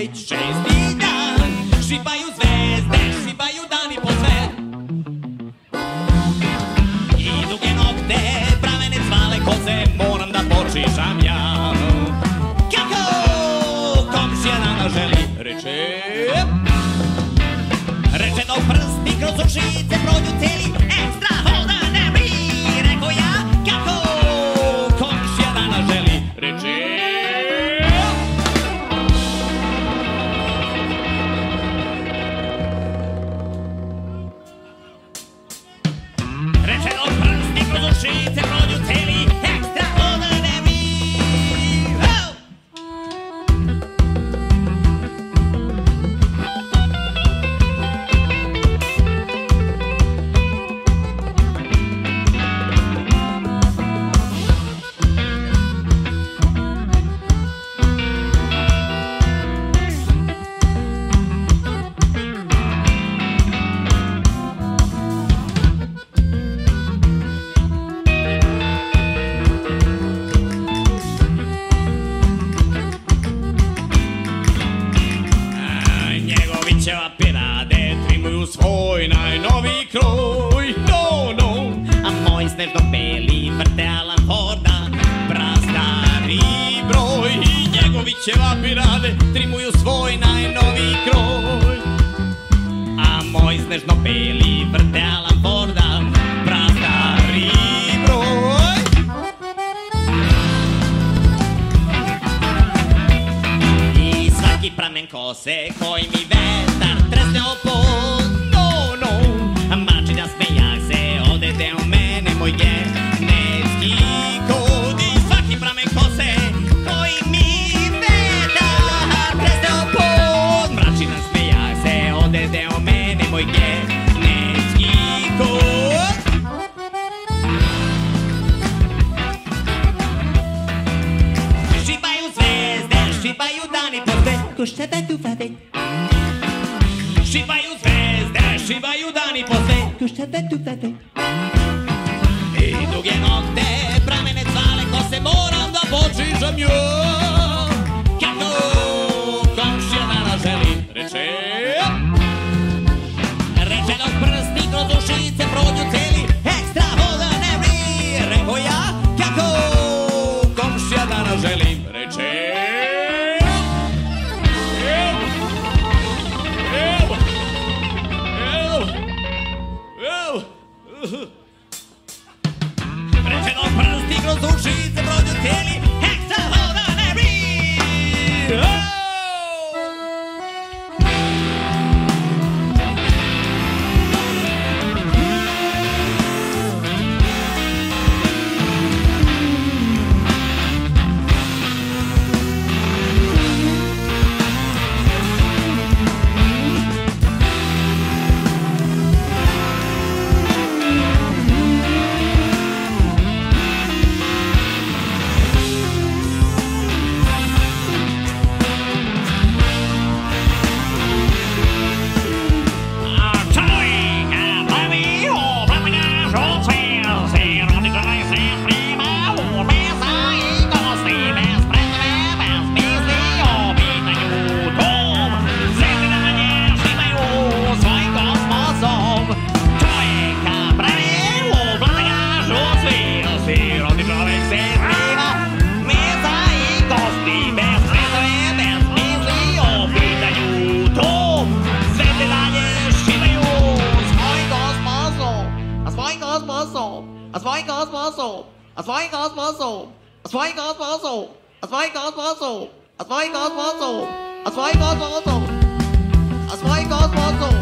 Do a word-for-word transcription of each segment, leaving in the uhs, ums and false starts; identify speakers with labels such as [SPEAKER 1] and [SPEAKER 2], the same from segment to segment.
[SPEAKER 1] bit šesti dan. Šipaju zvezde, šipaju dani po sve. I duge nokte, pramene cvale koze, moram da počišam ja. Kako komšija dana želi, reče. Reče dok prsti kroz ušice prođu celi, ekstra voda ne bi, rekao ja. Kako komšija dana želi, reče. Reče dok prsti kroz ušice prođu celi, ekstra voda ne bi. Njegova pirade trimuju svoj najnoviji kroj, no, no. A moj snežno beli vrte Alan Forda, prastari broj. I Njegovićeva pirade trimuju svoj najnoviji kroj. A moj snežno beli vrte Alan Forda, prastari broj. I svaki pramen kose koji mi vetar tresne o pod, no, no. A mrači da smejak se odede u mene, moj genetski kod. I svaki pramen kose koji mi vetar tresne o pod, mrači da smejak se odede u mene, moj genetski kod. Šipaju zvezde, šipaju dani po sve, ko šta da tu fade. Šipaju zvezde, šipaju dani po sve, ko šta da tu fade. I duge nokte, pramene cvale kose, moram da počišam joj. Kako komšija dana želi, reče. Reče dok prsti kroz ušice prođu celi, ekstra voda ne vri, rekao ja. Kako komšija dana želi, reče. Reče dok prsti kroz ušice prođu cijeli, ekstra voda ne vri.
[SPEAKER 2] A svoj gasmasov, a svoj gasmasov, a svoj gasmasov, a svoj gasmasov, a svoj gasmasov, a svoj gasmasov, a svoj gasmasov.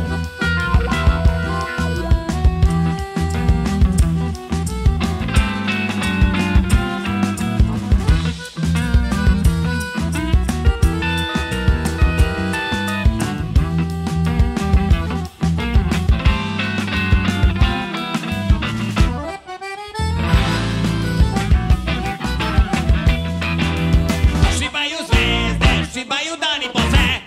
[SPEAKER 1] Šipaju zvezde, šipaju dani po sve.